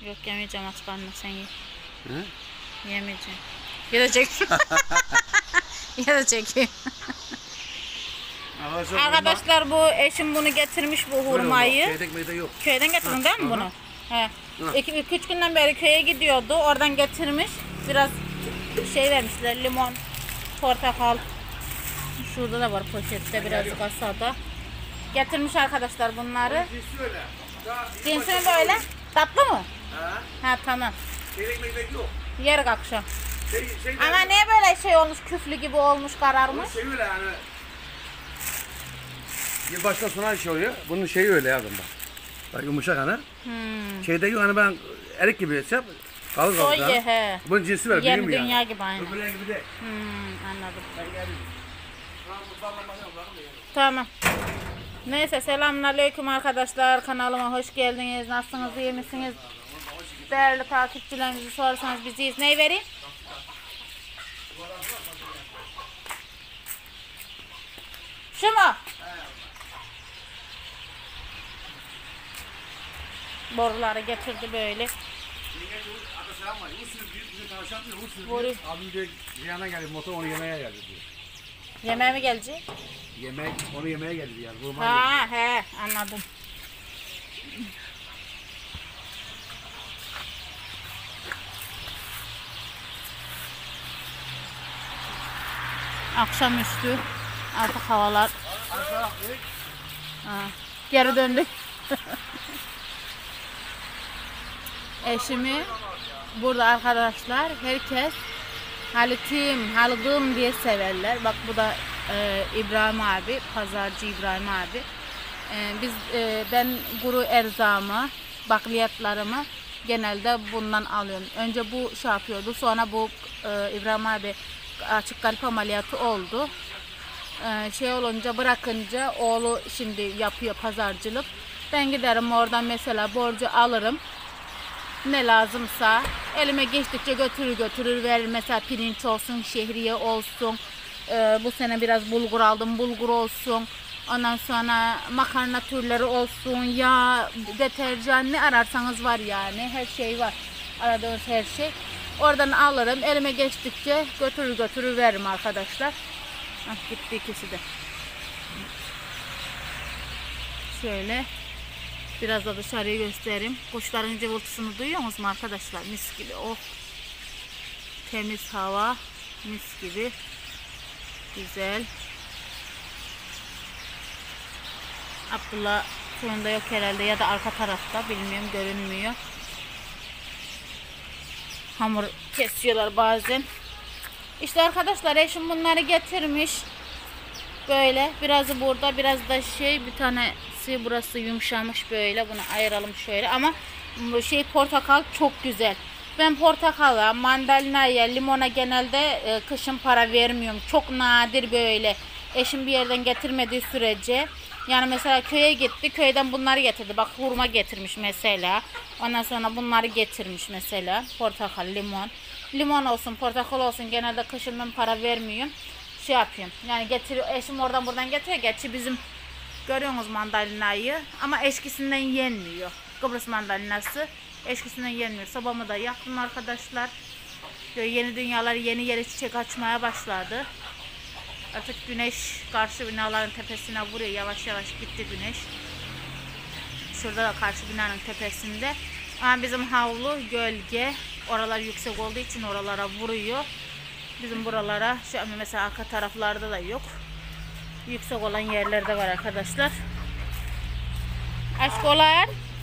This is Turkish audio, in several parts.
Yok yemeyeceğim, aç karnına, sen ye. Hı? Yemeyeceğim. Ya da çek. Ya da çekeyim. Arkadaşlar bu eşim bunu getirmiş, bu hurmayı. Köyde yok. Köyden getirdin değil mi bunu? He. 2-3 günden beri köye gidiyordu. Oradan getirmiş. Biraz şey vermişler, limon, portakal. Şurada da var poşette, biraz kasada. Getirmiş arkadaşlar bunları. Cinsi mi böyle? Tatlı mı? Ha tamam. Yerik akşam. Ama niye böyle şey olmuş, küflü gibi olmuş, kararmış? Şey öyle yani. Yılbaştan sonra şey oluyor. Bunun şeyi öyle ya bak. Bak yumuşak hani. Şeyde yok hani ben erik gibi yesem kalır kalır. Soy ye he. Bunun cinsi var. Yem dünya gibi aynı. Öbürler gibi de. Anladım. Tamam. Neyse, selamünaleyküm arkadaşlar, kanalıma hoş geldiniz. Nasılsınız, iyi misiniz? Değerli takipçilerimizi sorarsanız biziyiz. Neyi vereyim? Şu mu? Boruları getirdi böyle. Boru. Abi de ziyana geldi, motor onu yemeye geldi diyor. Yemeğe mi gelecek? Yemek, onu yemeye geldi yani. Ha he, anladım. Akşamüstü artık havalar geri döndük. Eşimi burada arkadaşlar, herkes Halit'im diye severler. Bak bu da İbrahim abi, pazarcı İbrahim abi. Ben kuru erzamı, bakliyatlarımı genelde bundan alıyorum. Önce bu şey yapıyordu, sonra bu İbrahim abi açık kalp ameliyatı oldu. Şey olunca, bırakınca oğlu şimdi yapıyor pazarcılık. Ben giderim oradan mesela borcu alırım. Ne lazımsa elime geçtikçe götürür verir. Mesela pirinç olsun, şehriye olsun. Bu sene biraz bulgur aldım, bulgur olsun. Ondan sonra makarna türleri olsun, yağ, deterjan, ne ararsanız var yani. Her şey var. Aradığınız her şey. Oradan alırım. Elime geçtikçe götürür veririm arkadaşlar. Gitti ikisi de. Şöyle biraz da dışarıyı göstereyim. Kuşların cıvıltısını duyuyor musunuz arkadaşlar? Mis gibi. Oh. Temiz hava. Mis gibi. Güzel. Abdullah sonunda yok herhalde, ya da arka tarafta, bilmiyorum, görünmüyor. Hamur kesiyorlar bazen. İşte arkadaşlar eşim bunları getirmiş. Böyle birazı burada, biraz da bir tanesi burası yumuşamış, böyle bunu ayıralım şöyle. Ama bu portakal çok güzel. Ben portakala, mandalinaya, limona genelde kışın para vermiyorum. Çok nadir böyle. Eşim bir yerden getirmediği sürece. Yani mesela köye gitti, köyden bunları getirdi. Bak hurma getirmiş mesela. Ondan sonra bunları getirmiş mesela. Portakal, limon. Limon olsun, portakal olsun, genelde kışın ben para vermiyorum. Şey yapıyorum. Yani getiriyor, eşim oradan buradan getiriyor. Gerçi bizim görüyorsunuz mandalinayı, ama eşkisinden yenmiyor. Kıbrıs mandalinası eşkisinden yenmiyor. Sobamı da yaktım arkadaşlar. Böyle yeni dünyalar, yeni yere çiçek açmaya başladı. Artık güneş karşı binaların tepesine vuruyor. Yavaş yavaş gitti güneş. Şurada da karşı binanın tepesinde. Ama bizim havlu gölge. Oralar yüksek olduğu için oralara vuruyor. Bizim buralara, şu an mesela arka taraflarda da yok. Yüksek olan yerlerde var arkadaşlar. Aşkolar.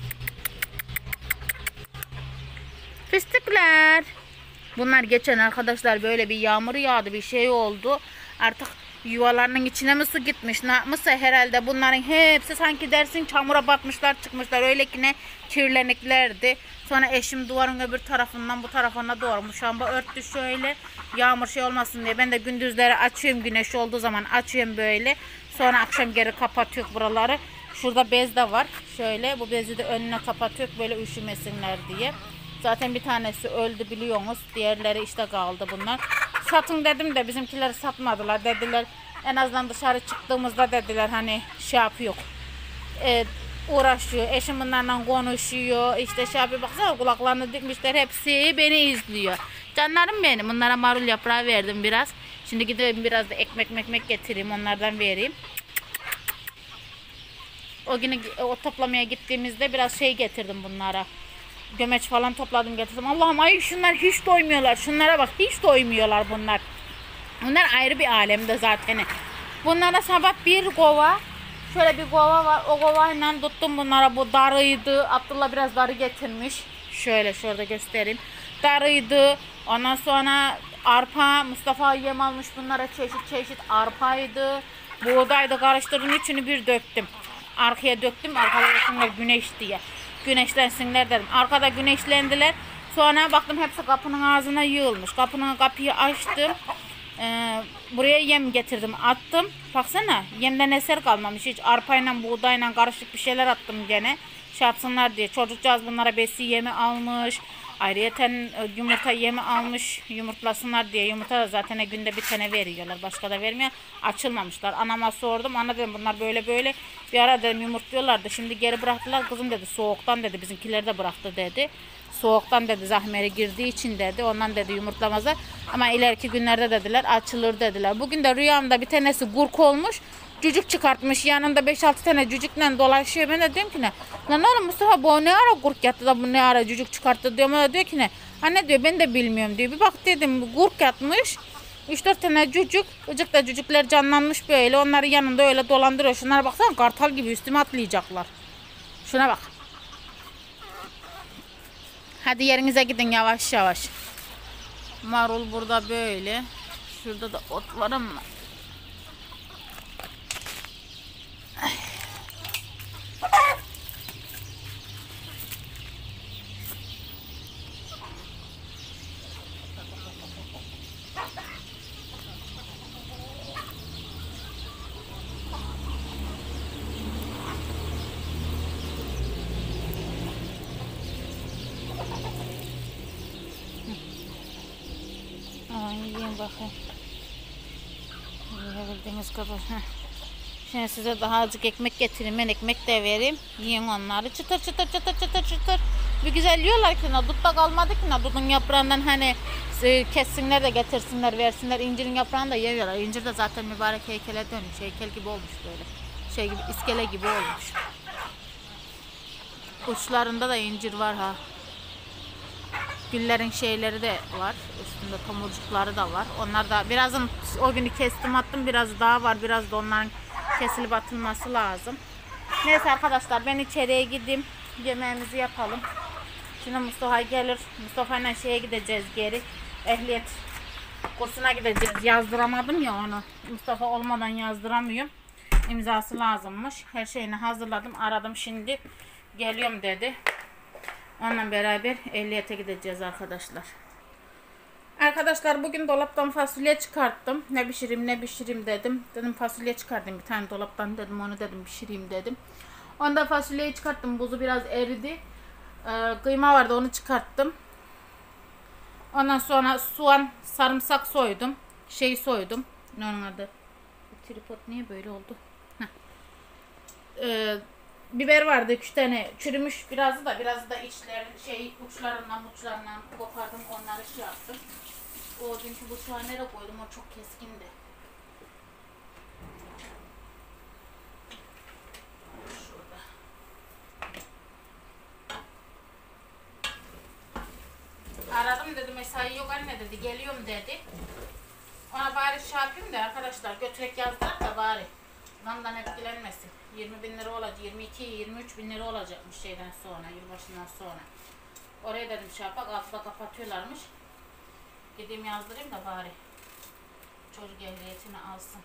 Fıstıklar. Bunlar geçen arkadaşlar böyle bir yağmur yağdı, bir şey oldu. Artık yuvalarının içine mi su gitmiş, ne yapmışsa herhalde, bunların hepsi sanki dersin çamura batmışlar, çıkmışlar, öyle ki ne kirleniklerdi. Sonra eşim duvarın öbür tarafından bu tarafına doğru muşamba örttü şöyle, yağmur şey olmasın diye. Ben de gündüzleri açıyorum, güneş olduğu zaman açıyorum böyle, sonra akşam geri kapatıyor buraları. Şurada bez de var, şöyle bu bezi de önüne kapatıyor böyle üşümesinler diye. Zaten bir tanesi öldü biliyorsunuz, diğerleri işte kaldı bunlar. Satın dedim de bizimkileri satmadılar, dediler en azından dışarı çıktığımızda dediler hani şey yapıyor, uğraşıyor. Eşim bunlarla konuşuyor. İşte şey yapıyor. Baksana kulaklarını dikmişler. Hepsi beni izliyor. Canlarım benim. Bunlara marul yaprağı verdim biraz. Şimdi gideyim biraz da ekmek getireyim. Onlardan vereyim. O günü o toplamaya gittiğimizde biraz şey getirdim bunlara. Gömeç falan topladım getirdim. Allah'ım ay şunlar hiç doymuyorlar. Şunlara bak hiç doymuyorlar bunlar. Bunlar ayrı bir alemde zaten. Bunlara sabah bir kova, şöyle bir kova var. O kovayla tuttum bunlara. Bu darıydı. Abdullah biraz darı getirmiş. Şöyle şurada göstereyim. Darıydı. Ondan sonra arpa. Mustafa yem almış bunlara çeşit arpaydı. Buğdaydı. Karıştırdım. Üçünü bir döktüm. Arkaya döktüm. Arkadaşlar güneş diye. Güneşlensinler dedim. Arkada güneşlendiler. Sonra baktım hepsi kapının ağzına yığılmış. Kapıyı açtım. Buraya yem getirdim, attım. Baksana yemden eser kalmamış. Hiç arpayla buğdayla karışık bir şeyler attım gene. Şey yapsınlar diye. Çocukcağız bunlara besi yemi almış. Ayrıyeten yumurta yemi almış. Yumurtlasınlar diye. Yumurta da zaten günde bir tane veriyorlar. Başka da vermiyor. Açılmamışlar. Anama sordum. Ana dedim bunlar böyle. Bir ara dedim yumurtluyorlardı. Şimdi geri bıraktılar. Kızım dedi soğuktan dedi. Bizimkiler de bıraktı dedi. Soğuktan dedi zahmeri girdiği için dedi. Ondan dedi yumurtlamazlar. Ama ileriki günlerde dediler açılır dediler. Bugün de rüyamda bir tanesi gurk olmuş. Cücük çıkartmış. Yanında 5-6 tane cücükle dolaşıyor. Ben de diyorum ki ne? Lan oğlum Mustafa bu ne ara gurk yattı da bu ne ara cücük çıkarttı diyorum. O da diyor ki ne? Anne diyor ben de bilmiyorum diyor. Bir bak dedim gurk yatmış. 3-4 tane cücük. Icıkta cücükler canlanmış böyle. Onları yanında öyle dolandırıyor. Şunlara baksana kartal gibi üstüme atlayacaklar. Şuna bak. Hadi yerinize gidin yavaş yavaş. Marul burada böyle. Şurada da otlarım var. Yiyin bakayım. Yiyebildiğiniz kadar. Şimdi size daha azıcık ekmek getireyim. Ben ekmek de vereyim. Yiyin onları. Çıtır. Bir güzel yiyorlar ki. Dut da kalmadı ki. Dutun yaprağından hani kessinler de getirsinler versinler. İncirin yaprağını da yiyorlar. İncir de zaten mübarek heykele dönmüş. Heykel gibi olmuş böyle. Şey gibi iskele gibi olmuş. Uçlarında da incir var ha. Güllerin şeyleri de var. Üstünde tomurcukları da var. Onlar da birazın o günü kestim attım. Biraz daha var. Biraz da onların kesilip atılması lazım. Neyse arkadaşlar ben içeriye gideyim. Yemeğimizi yapalım. Şimdi Mustafa gelir. Mustafa ile şeye gideceğiz geri. Ehliyet kursuna gideceğiz. Yazdıramadım ya onu. Mustafa olmadan yazdıramıyorum. İmzası lazımmış. Her şeyini hazırladım. Aradım şimdi. Geliyorum dedi. Onunla beraber ehliyete gideceğiz arkadaşlar. Arkadaşlar bugün dolaptan fasulye çıkarttım. Ne pişireyim dedim. Dedim fasulye çıkardım bir tane dolaptan dedim. Onu dedim pişireyim dedim. Ondan fasulyeyi çıkarttım. Buzu biraz eridi. Kıyma vardı onu çıkarttım. Ondan sonra soğan, sarımsak soydum. Soydum. Ne onun adı? Tripod niye böyle oldu? Biber vardı 3 tane çürümüş biraz da içlerin uçlarından kopardım onları yaptım. O dünkü bıçağı nereye koydum o çok keskindi. Şurada. Aradım dedim mesai yok anne dedi geliyorum dedi. Ona bari yapayım da arkadaşlar götürek yazdılar da bari. Ondan etkilenmesin. 20.000 lira olacak, 22-23.000 lira olacakmış şeyden sonra, yılbaşından sonra. Oraya dedim altıda kapatıyorlarmış. Gideyim yazdırayım da bari. Çocuk ehliyetini alsın.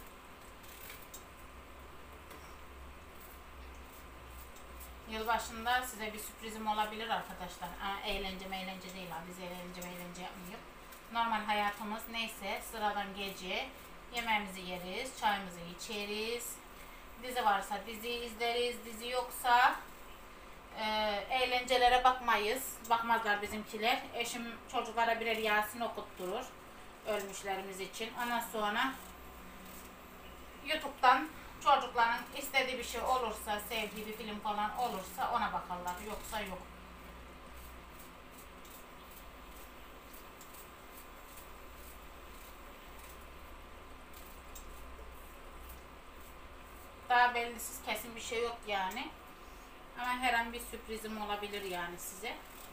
Yılbaşında size bir sürprizim olabilir arkadaşlar. Ama eğlence değil abi. Biz eğlence yapmıyor. Normal hayatımız neyse sıradan gece yemeğimizi yeriz, çayımızı içeriz. Dizi varsa dizi izleriz, dizi yoksa eğlencelere bakmayız. Bakmazlar bizimkiler. Eşim çocuklara birer Yasin okutturur ölmüşlerimiz için. Ondan sonra YouTube'dan Çocukların istediği bir şey olursa, sevdiği bir film falan olursa ona bakarlar. Yoksa yok. Daha bellisiz kesin bir şey yok yani. Ama her an bir sürprizim olabilir yani size.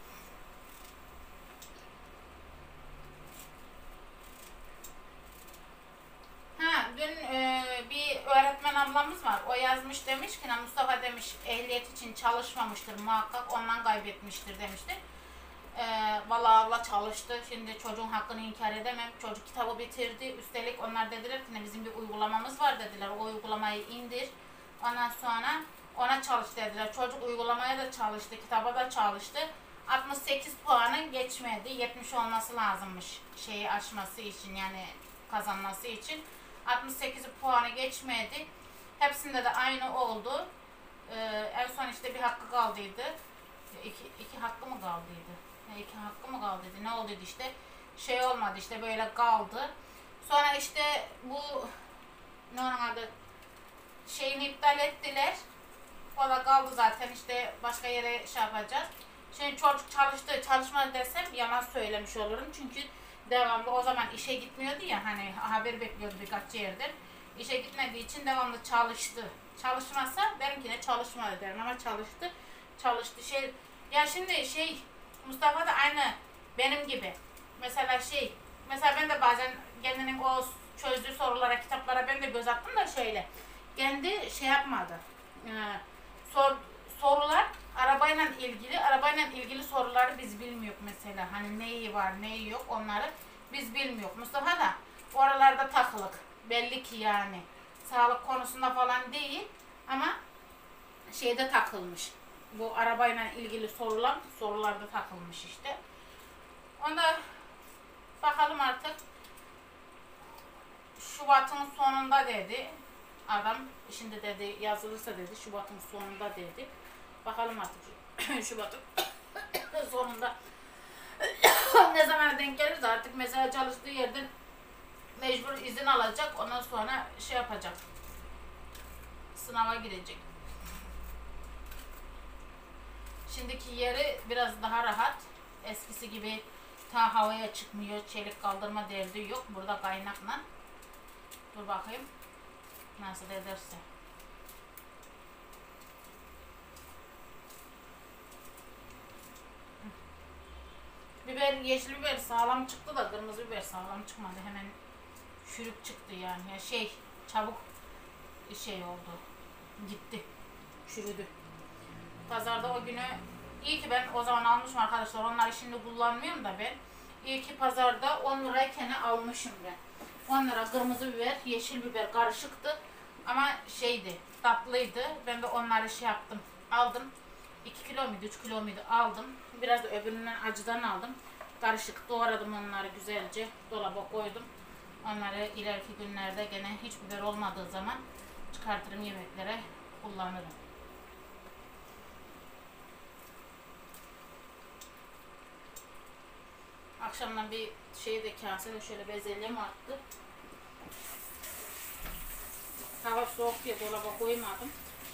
Ha, dün bir öğretmen ablamız var. O yazmış, demiş ki Mustafa demiş ehliyet için çalışmamıştır muhakkak, ondan kaybetmiştir demişti. Vallahi abla çalıştı. Şimdi çocuğun hakkını inkar edemem. Çocuk kitabı bitirdi. Üstelik onlar dediler ki bizim bir uygulamamız var dediler. O uygulamayı indir. Ondan sonra ona çalış dediler. Çocuk uygulamaya da çalıştı. Kitaba da çalıştı. 68 puanı geçmedi. 70 olması lazımmış şeyi aşması için, yani kazanması için. 68 puanı geçmedi. Hepsinde de aynı oldu. En son işte bir hakkı kaldıydı. İki hakkı mı kaldıydı? İki hakkı mı kaldıydı? Ne olduydu işte? Şey olmadı işte, böyle kaldı. Sonra işte bu ne onun adı? Şeyini iptal ettiler. O da kaldı zaten, işte başka yere şey yapacağız. Şimdi çocuk çalıştı, çalışmadı desem yalan söylemiş olurum. Çünkü devamlı o zaman işe gitmiyordu ya, hani haber bekliyordu birkaç yerden. İşe gitmediği için devamlı çalıştı. Çalışmazsa derim ki ne çalışmadı derim, ama çalıştı. Çalıştı şey. Ya şimdi şey, Mustafa da aynı benim gibi. Mesela mesela ben de bazen kendinin o çözdüğü sorulara, kitaplara ben de göz attım da şöyle. Kendi şey yapmadı. Sorular arabayla ilgili soruları biz bilmiyoruz mesela. Hani neyi var, neyi yok, onları biz bilmiyoruz. Mustafa da oralarda takılık. Belli ki yani. Sağlık konusunda falan değil ama şeyde takılmış. Bu arabayla ilgili sorularda takılmış işte. Onda bakalım artık. Şubat'ın sonunda dedi. Adam şimdi dedi yazılırsa dedi Şubat'ın sonunda dedi. Bakalım artık Şubat'ın sonunda ne zaman denk gelirse artık mesela çalıştığı yerden mecbur izin alacak. Ondan sonra şey yapacak. Sınava girecek. Şimdiki yeri biraz daha rahat. Eskisi gibi ta havaya çıkmıyor. Çelik kaldırma derdi yok. Burada kaynakla. Dur bakayım. Nasıl ederse. Biber, yeşil biber sağlam çıktı da kırmızı biber sağlam çıkmadı. Hemen çürük çıktı yani. Ya çabuk şey oldu. Gitti. Çürüdü. Pazarda o günü iyi ki ben o zaman almışım arkadaşlar. Onları şimdi kullanmıyorum da ben. İyi ki pazarda 10 lirayken almışım ben. 10 lira kırmızı biber, yeşil biber karışıktı. Ama tatlıydı. Ben de onları şey yaptım. Aldım. 2 kilo muydu, 3 kilo muydu aldım. Biraz da öbüründen acıdan aldım. Karışık doğradım onları güzelce. Dolaba koydum. Onları ileriki günlerde gene hiç biber olmadığı zaman çıkartırım, yemeklere kullanırım. Akşamdan bir kasede şöyle bezelyem attı. Hava soğuk diye dolaba koymadım.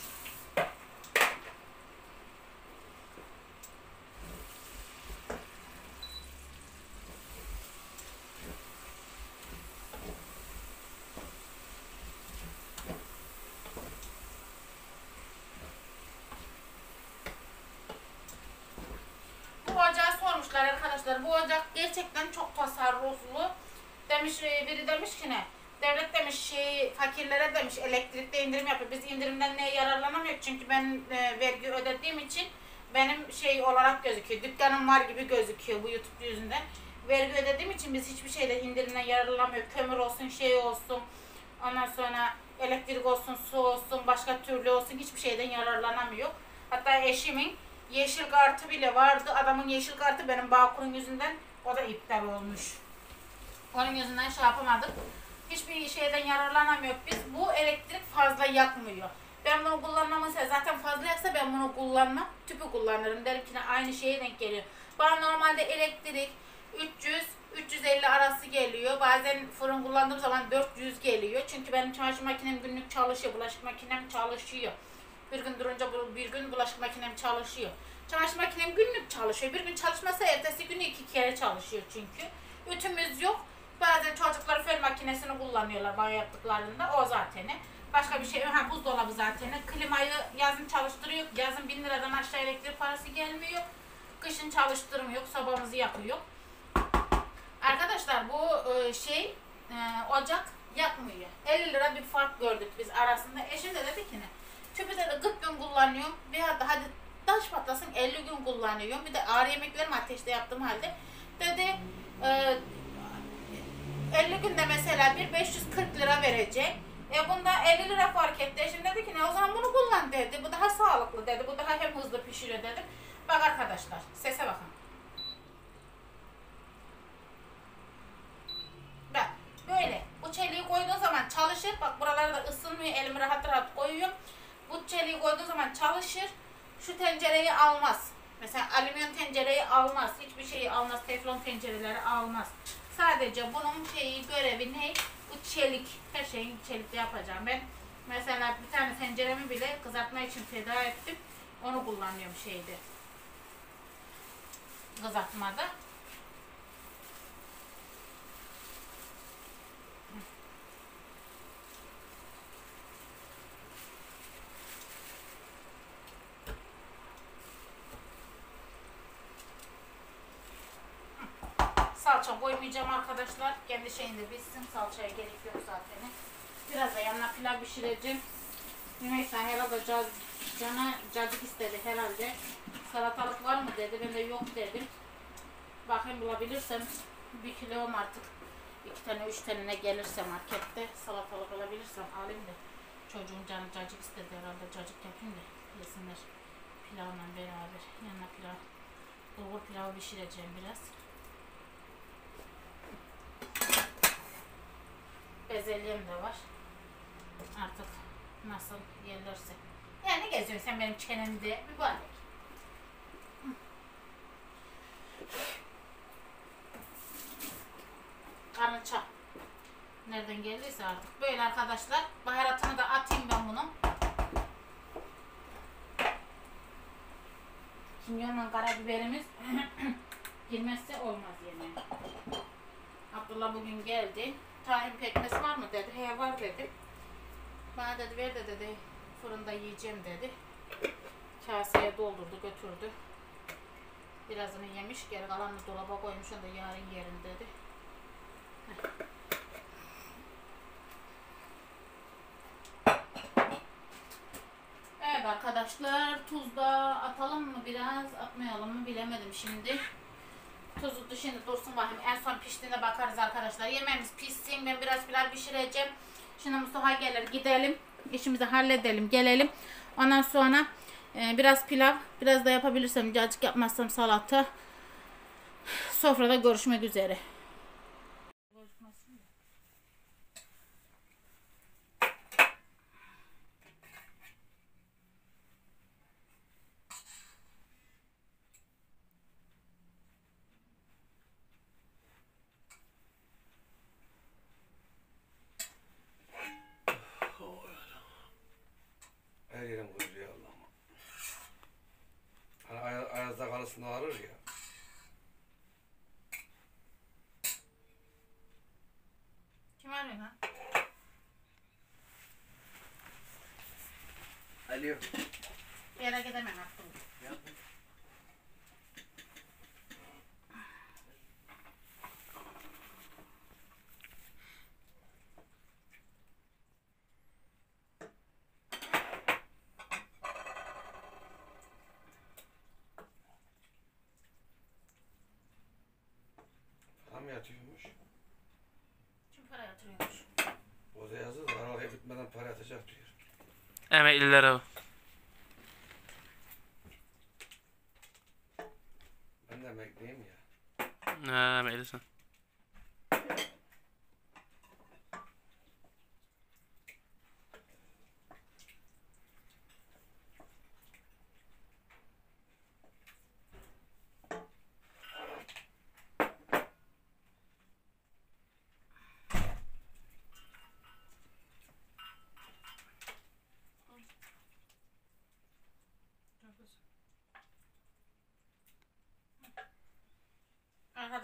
Bu ocağı sormuşlar arkadaşlar. Bu ocak gerçekten çok tasarruflu. Biri demiş ki ne? Devlet demiş fakirlere demiş elektrikte indirim yapıyor. Biz indirimden neye yararlanamıyoruz? Çünkü ben vergi ödediğim için benim olarak gözüküyor. Dükkanım var gibi gözüküyor bu YouTube yüzünden. Vergi ödediğim için biz hiçbir şeyle indirimden yararlanamıyoruz. Kömür olsun, olsun. Ondan sonra elektrik olsun, su olsun, başka türlü olsun, hiçbir şeyden yararlanamıyor. Hatta eşimin yeşil kartı bile vardı. Adamın yeşil kartı benim Bağkur'un yüzünden o da iptal olmuş. Onun yüzünden yapamadık. Hiçbir şeyden yararlanamıyor. Biz bu elektrik fazla yakmıyor. Ben bunu kullanmamı zaten fazla yaksa ben bunu kullanmam. Tüpü kullanırım. Derim ki aynı şeye denk geliyor. Bana normalde elektrik 300-350 arası geliyor. Bazen fırın kullandığım zaman 400 geliyor. Çünkü benim çamaşır makinem günlük çalışıyor. Bulaşık makinem çalışıyor. Bir gün durunca bir gün bulaşık makinem çalışıyor. Çamaşır makinem günlük çalışıyor. Bir gün çalışmasa ertesi günü 2 kere çalışıyor çünkü. Ütümüz yok. Bazen çocuklar fön makinesini kullanıyorlar banyo yaptıklarında. O zaten. Başka bir şey. Ha, buzdolabı zaten. Klimayı yazın çalıştırıyor. Yazın 1000 liradan aşağı elektrik parası gelmiyor. Kışın çalıştırmıyor. Sobamızı yakıyor. Arkadaşlar bu ocak yakmıyor. 50 lira bir fark gördük biz arasında. Eşim de dedi ki ne? Tüpü de 40 gün kullanıyorum. Bir hatta hadi taş patlasın 50 gün kullanıyorum. Bir de ağır yemeklerimi ateşte yaptığım halde. Dedi 50 günde mesela bir 540 lira verecek. Bunda 50 lira fark etti. Eşim dedi ki ne o zaman bunu kullan dedi. Bu daha sağlıklı dedi. Bu daha hem hızlı pişiriyor dedim. Bak arkadaşlar sese bakın. Bak böyle bu çeliği koyduğun zaman çalışır. Bak buralarda ısınmıyor. Elimi rahat rahat koyuyorum. Bu çeliği koyduğun zaman çalışır. Şu tencereyi almaz. Mesela alüminyum tencereyi almaz. Hiçbir şeyi almaz. Teflon tencereleri almaz. Sadece bunun görevi ne? Bu çelik. Her şeyi çelikle yapacağım. Ben mesela bir tane tenceremi bile kızartma için feda ettim. Onu kullanıyorum kızartmada. Salça koymayacağım arkadaşlar. Kendi şeyinde bitsin. Salçaya gerek yok zaten. Biraz da yanına pilav pişireceğim. Rümeysa herhalde cacık istedi herhalde. Salatalık var mı dedi. Ben de yok dedim. Bakayım bulabilirsem 1 kilom artık 2 tane 3 tane ne gelirse markette salatalık alabilirsem alayım da çocuğun canı cacık istedi herhalde. Cacık yapayım da yesinler pilavla beraber. Yanına bulgur pilavı pişireceğim biraz. Bezelyem de var. Artık nasıl gelirse. Yani ne geziyorsun sen benim çenemde mübarek. Karnı çak. Nereden geldiyse artık. Böyle arkadaşlar. Baharatını da atayım ben bunun. Kimyonla karabiberimiz girmezse olmaz yemeğe. Abdullah bugün geldi. Tahin pekmez var mı dedi. He var dedi. Bana dedi ver de dedi. Fırında yiyeceğim dedi. Kaseye doldurdu götürdü. Birazını yemiş geri kalanını dolaba koymuş. Onu da yarın yerim dedi. Evet arkadaşlar tuz da atalım mı biraz atmayalım mı bilemedim şimdi. Tuzu şimdi dursun bakayım en son piştiğinde bakarız arkadaşlar. Yemeğimiz pişsin ben biraz pilav pişireceğim. Şimdi Mustafa gelir gidelim işimizi halledelim gelelim. Ondan sonra biraz pilav biraz da yapabilirsem cacık yapmazsam salata. Sofrada görüşmek üzere. Her yerim kuruyor Allah'ım. Hani ayazda kalısında ağrır ya. Kim arıyor lan? Alo. Bir yere gidemem artık. Tam yatıyormuş. Kim para yatırıyormuş? O da yazdı da arabaya bitmeden para atacak diyor. Emeklilere. Ben de emekliyim ya. Ha, emeklisin.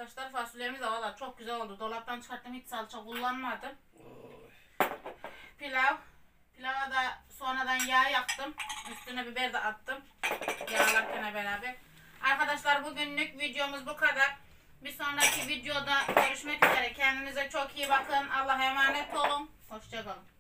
arkadaşlar. Fasulyemiz de valla çok güzel oldu. Dolaptan çıkarttım, hiç salça kullanmadım. Pilava da sonradan yağ yaktım. Üstüne biber de attım. Yağlarken beraber. Arkadaşlar bugünlük videomuz bu kadar. Bir sonraki videoda görüşmek üzere. Kendinize çok iyi bakın. Allah'a emanet olun. Hoşça kalın.